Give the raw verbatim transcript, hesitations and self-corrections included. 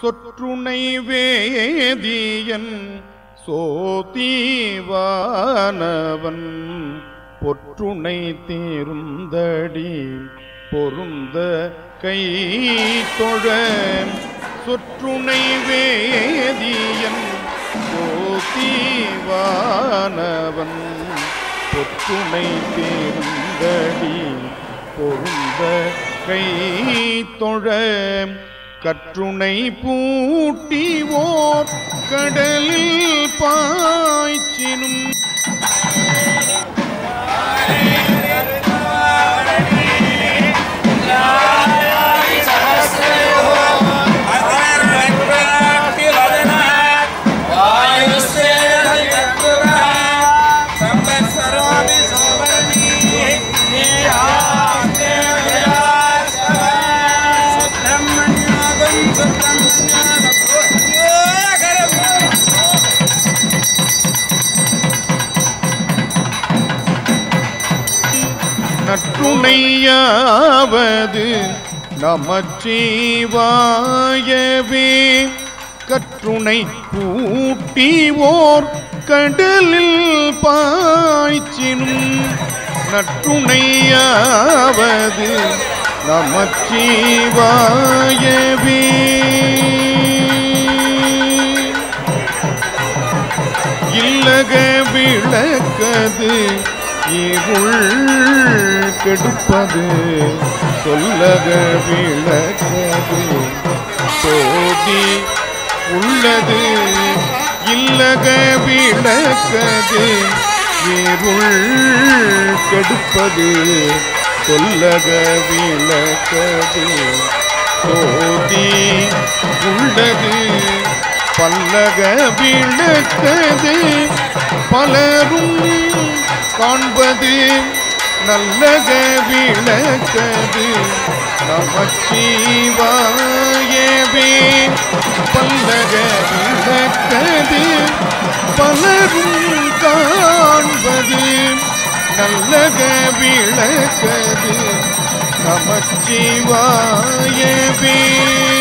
சொற்றுணை வேதியன் சோதிவானவன் பொற்றுணை தேர்ந்தடி பொருந்த கை தொழ சொற்றுணை வேதியன் சோதிவானவன் பொற்றுணை தேர்ந்தடி பொருந்த கை தொழ கற்றுணை பூட்டிவோர் கடலில் பாய்ச்சினும் நற்றுணையாவது நமச்சிவாயவே கற்றுணை பூட்டிவோர் கடலில் பாய்ச்சினும் நற்றுணையாவது நமச்சிவாயவே இல்லக விளக்கது இருள் கெடுப்பது சொல்லக விளக்கது சோதி உள்ளது இல்லக விளக்கது இருள் கெடுப்பது சொல்லக விளக்கது சோதி உள்ளது பல்லக விளக்கது பலரும் காண்பது நல்லக விளக்கது நமச்சிவாயவே பல்லக விளக்கது பலரும் காண்பது நல்லக விளக்கது நமச்சிவாயவே